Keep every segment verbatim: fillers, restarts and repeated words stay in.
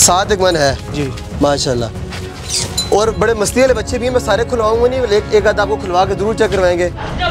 सात एक मन है जी माशाल्लाह। और बड़े मस्ती वाले बच्चे भी हैं, मैं सारे खुलवाऊंगा नहीं, एक, एक आध आपको खुलवा के जरूर चेक करवाएंगे।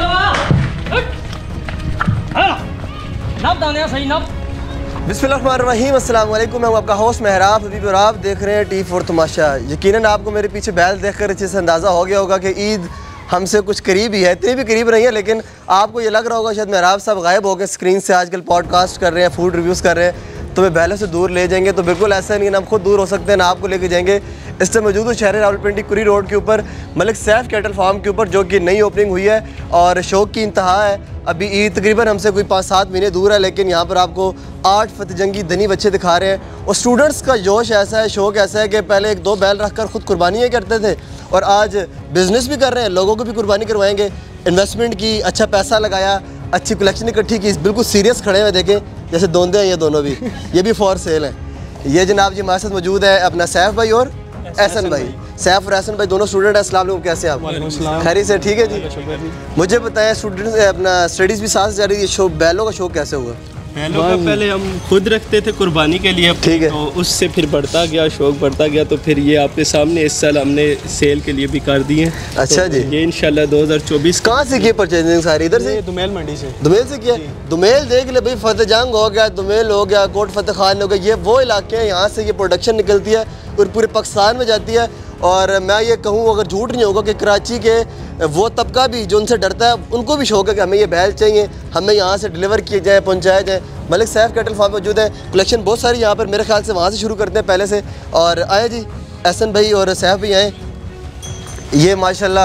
बिस्मिल्लाहिर्रहमानिर्रहीम, अस्सलाम वालेकुम। मैं हूं आपका होस्ट मेहराब हबीब और आप देख रहे हैं टी फोर तमाशा। यकीनन आपको मेरे पीछे बैल देखकर अच्छे से अंदाज़ा हो गया होगा कि ईद हमसे कुछ करीब ही है, इतनी भी करीब नहीं है, लेकिन आपको ये लग रहा होगा शायद मेहराब साहब गायब हो गए स्क्रीन से, आजकल पॉडकास्ट कर रहे हैं, फूड रिव्यूज़ कर रहे हैं, तो मैं बैलों से दूर ले जाएंगे। तो बिल्कुल ऐसा नहीं है, ना हम खुद दूर हो सकते हैं ना आपको लेके जाएंगे। इस टाइम मौजूद हूँ शहर रावलपिंडी कुरी रोड के ऊपर मलिक सैफ कैटल फार्म के ऊपर, जो कि नई ओपनिंग हुई है और शौक की इंतहा है। अभी ईद तकरीबन हमसे कोई पाँच सात महीने दूर है, लेकिन यहाँ पर आपको आठ फतेह जंगी धनी बच्चे दिखा रहे हैं। और स्टूडेंट्स का जोश ऐसा है, शौक ऐसा है कि पहले एक दो बैल रख कर खुद कुर्बानियाँ करते थे और आज बिज़नेस भी कर रहे हैं, लोगों को भी कुर्बानी करवाएंगे। इन्वेस्टमेंट की, अच्छा पैसा लगाया, अच्छी कलेक्शन इकट्ठी की, बिल्कुल सीरियस खड़े हुए, देखें जैसे दोंदे हैं ये दोनों भी, ये भी फॉर सेल हैं। ये जनाब जी हमारे साथ मौजूद है अपना सैफ भाई और एहसन भाई। सैफ और एहसन भाई दोनों स्टूडेंट हैं। अस्सलाम वालेकुम, कैसे आप? खैरियत से? ठीक है जी। मुझे बताएं, स्टूडेंट्स अपना स्टडीज़ भी साथ जा रही है, शो बैलों का शौक कैसे हुआ? बैलों का पहले हम खुद रखते थे कुर्बानी के लिए, ठीक है, तो उससे फिर बढ़ता गया, शौक बढ़ता गया, तो फिर ये आपके सामने इस साल हमने सेल के लिए भी कर दिए। अच्छा तो जी। ये इंशाल्लाह दो हज़ार चौबीस। कहाँ से किए परचेजिंग? सारी इधर से, दुमेल मंडी से। दुमेल से किया? दुमेल देख ले भाई, फतेह जंग हो गया, दुमेल हो गया, कोट फतेह खान हो गया, ये वो इलाके हैं, यहाँ से ये प्रोडक्शन निकलती है और पूरे पाकिस्तान में जाती है। और मैं ये कहूँ, अगर झूठ नहीं होगा, कि कराची के वो तबका भी जो उनसे डरता है, उनको भी शौक है कि हमें ये बैल चाहिए, हमें यहाँ से डिलीवर किए जाए, पहुँचाया जाए। मलिक सैफ कैटल फार्म मौजूद है, कलेक्शन बहुत सारी यहाँ पर, मेरे ख्याल से वहाँ से शुरू करते हैं पहले से। और आए जी, एहसन भाई और सैफ भी आए। ये माशाल्लाह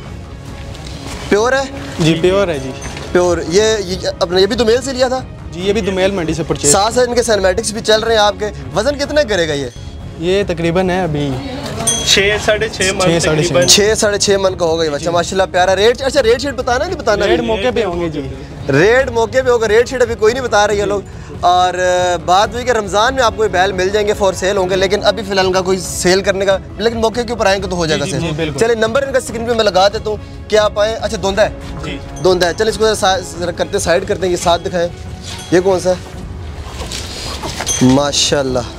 प्योर है जी, प्योर है जी, प्योर। ये, ये अपने ये भी दुमेल से लिया था जी? ये भी दुमेल मंडी से परचेज। साथ साथ इनके सिनेमैटिक्स भी चल रहे हैं आपके। वज़न कितना करेगा ये? ये तकरीबन है अभी छः साढ़े छः मन तकरीबन छः साढ़े छः मन का होगा ये बच्चा माशाल्लाह, प्यारा। रेट, अच्छा रेट शीट बताना नहीं बताना? रेट मौके पे होंगे जी, रेट मौके पे होगा, रेट शीट अभी कोई नहीं बता रही है लोग। और बात हुई कि रमज़ान में आपको ये बैल मिल जाएंगे, फॉर सेल होंगे, लेकिन अभी फिलहाल इनका कोई सेल करने का, लेकिन मौके के ऊपर आएंगे तो हो जाएगा सेल। चलिए नंबर इनका स्क्रीन पे मैं लगा देता हूँ, क्या आप आए? अच्छा दोंदा है, दोंदा है। चलिए इसको जरा करते साइड करते हैं, ये साथ दिखाएं। ये कौन सा है? माशाल्लाह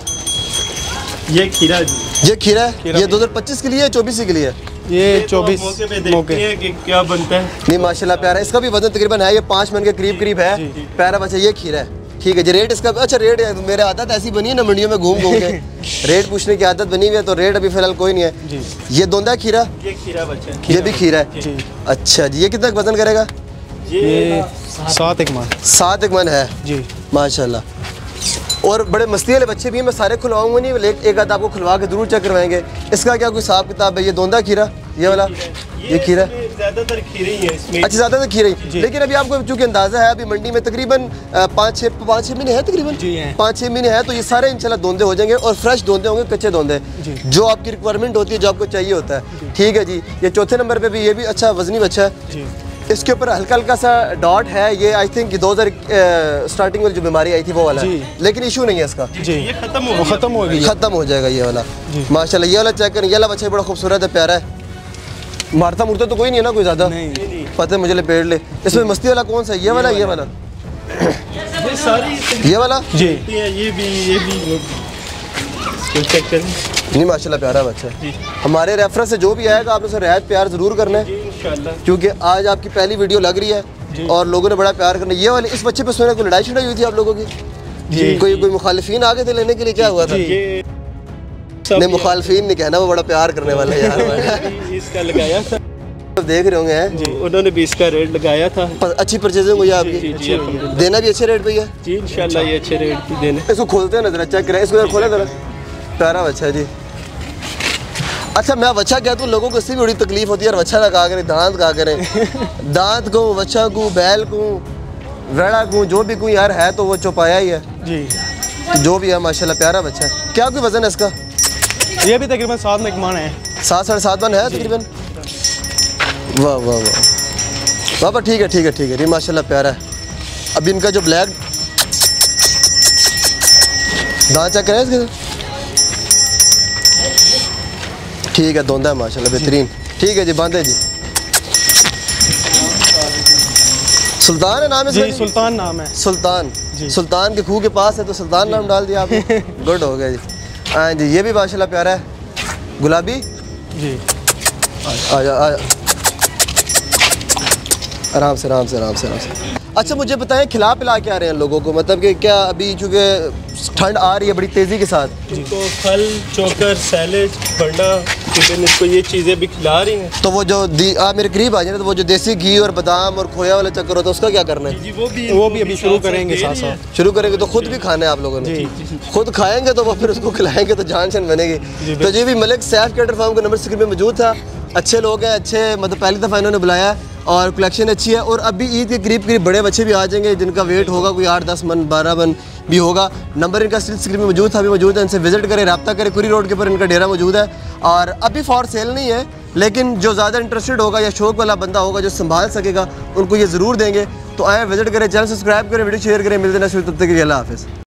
ये खीरा जी, ये खीरा है। ये दो हज़ार पच्चीस के लिए है, चौबीस के लिए है? ये चौबीस मौके पे देखते हैं कि क्या बनता है। नहीं माशाल्लाह प्यारा, इसका भी वजन तकरीबन है, ये पाँच मन के करीब करीब है, प्यारा बच्चा। ये खीरा है, ठीक है जी। रेट इसका, अच्छा रेट है, मेरे आदत ऐसी बनी है ना मंडियों में घूम घूम के रेट पूछने की आदत बनी हुई है, तो रेट अभी फिलहाल कोई नहीं है जी। ये दोंदा खीरा, ये खीरा बच्चा, ये भी खीरा है जी। अच्छा जी, ये कितना वजन करेगा? ये सात एक मन, सात एक मन है जी माशाल्लाह। और बड़े मस्ती वाले बच्चे भी हैं, मैं सारे खुलवाऊंगा नहीं, एक, एक आध आपको खुलवा के जरूर चेक करवाएंगे। इसका क्या कोई हिसाब किताब है? ये दोंदा खीरा, ये वाला, ये खीरा ज़्यादातर खीरे ही है इसमें। अच्छा ज़्यादातर खीरे ही, लेकिन अभी आपको चूँकि अंदाज़ा है, अभी मंडी में तकरीबन पाँच छः पाँच छः महीने हैं, तकरीबन पाँच छः महीने हैं, तो ये सारे इंशाल्लाह दोंदे हो जाएंगे और फ्रेश दोंदे होंगे, कच्चे दोंदे, जो आपकी रिक्वायरमेंट होती है, जो आपको चाहिए होता है। ठीक है जी। ये चौथे नंबर पर भी ये भी अच्छा वजनी बच्चा है। इसके ऊपर हल्का हल्का सा डॉट है, ये आई थिंक दो हज़ार स्टार्टिंग में जो बीमारी आई थी वो वाला है, लेकिन इशू नहीं है इसका जी, ये खत्म हो खत्म हो गया, खत्म हो जाएगा ये वाला माशाल्लाह। ये वाला चेक करें, ये वाला बच्चा बड़ा खूबसूरत है, प्यारा है, मारता मुड़ता तो कोई नहीं है ना कोई ज़्यादा, पता है मुझे लपेट ले। इसमें मस्ती वाला कौन सा है? ये वाला, ये वाला, ये सारी ये वाला जी, ये भी, ये भी चेक करें। नहीं माशाल्लाह प्यारा बच्चा है। हमारे रेफरेंस से जो भी आएगा आपने उसे रियायत प्यार ज़रूर करना है, क्योंकि आज आपकी पहली वीडियो लग रही है और लोगों ने बड़ा प्यार करना। ये वाले इस बच्चे पे सुना कोई लड़ाई शड़ाई हुई थी आप लोगों की? जी। कोई कोई मुखालिफिन आ गए थे लेने के लिए, क्या हुआ था? नहीं मुखालिफिन नहीं कहना, वो बड़ा प्यार करने वाला है यार। इसका लगाया था, देख रहे होंगे हैं जी, उन्होंने भी इसका रेट लगाया था। अच्छी परचेजिंग हुई आपकी? देना भी अच्छे रेट पे है जी इंशाल्लाह, ये अच्छे रेट पे देने। इसको खोलते हैं ना जरा, चेक करें इसको, खोले जरा, प्यारा बच्चा है जी। अच्छा मैं बच्चा कहता हूँ, लोगों को इससे भी बड़ी तकलीफ होती है यार, बच्चा ना कहा करें, दांत कहा करें, दांत को, बच्चा को, बैल को, वेड़ा को, जो भी कोई यार है तो वो चौपाया ही है जी, जो भी है माशाल्लाह प्यारा बच्चा है। क्या कोई वजन है इसका? ये भी तकरीबन सात में एक मन है, सात साढ़े सात मन है तकरीबन। वाह वाह वाह वाह वाह, ठीक है ठीक है ठीक है, ये माशाल्लाह प्यारा है। अब इनका जो ब्लैक दांत चेक करें इसके, ठीक है, दोंदा है माशाल्लाह बेहतरीन। ठीक है जी, बांध है जी। सुल्तान है नाम है जी? सुल्तान नाम है। सुल्तान जी, सुल्तान के खूह के पास है तो सुल्तान नाम डाल दिया आपने। गुड हो गया जी। हाँ जी, ये भी माशाल्लाह प्यारा है, गुलाबी जी। आ जा आ आराम से आराम से आराम से आराम से। अच्छा मुझे बताएं, खिला पिला के आ रहे हैं लोगों को, मतलब कि क्या अभी चूँकि ठंड आ रही है बड़ी तेज़ी के साथ, इनको फल, चोकर, सैलेड, बंडा, चिकन, इसको ये चीज़ें भी खिला रही हैं। तो वो जो दी आप मेरे करीब आ जाए तो वो जो देसी घी और बादाम और खोया वाला चक्कर होता है उसका क्या करना है? जी वो भी वो भी अभी शुरू करेंगे साथ साथ। शुरू करेंगे तो खुद भी खाना है आप लोगों ने? खुद खाएंगे तो वो फिर उसको खिलाएंगे तो जान शन बनेगी। तो जी भी मलिक सैफ कैटर फार्म का नंबर स्क्रीन पे मौजूद था। अच्छे लोग हैं, अच्छे मतलब पहली दफ़ा इन्होंने बुलाया और कलेक्शन अच्छी है। और अभी ईद के करीब करीब बड़े बच्चे भी आ जाएंगे जिनका वेट होगा कोई आठ दस मन बारह मन भी होगा। नंबर इनका स्टिल स्क्रीन में मौजूद था, अभी मौजूद है, इनसे विजिट करें, रब्ता करें। कुरी रोड के ऊपर इनका डेरा मौजूद है और अभी फॉर सेल नहीं है, लेकिन जो ज़्यादा इंटरेस्टेड होगा या शौक वाला बंदा होगा जो संभाल सकेगा उनको ये ज़रूर देंगे। तो आए विजिट करें, चैनल सब्सक्राइब करें, वीडियो शेयर करें। मिलते हैं नेक्स्ट वीडियो, तब तक के लिए अल्लाह हाफ़िज़।